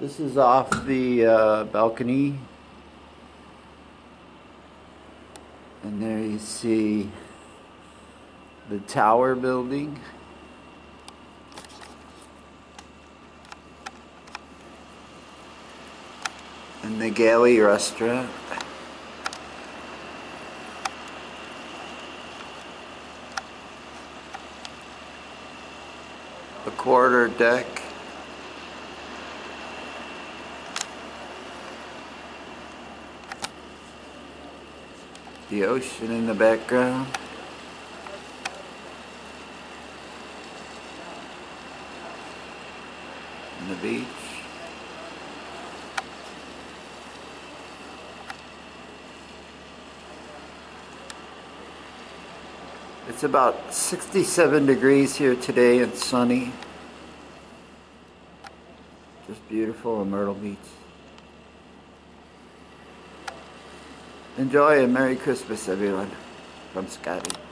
This is off the balcony, and there you see the tower building. And the Galley restaurant. The quarter deck. The ocean in the background. And the beach. It's about 67 degrees here today and sunny. Just beautiful in Myrtle Beach. Enjoy and Merry Christmas, everyone, from Scotty.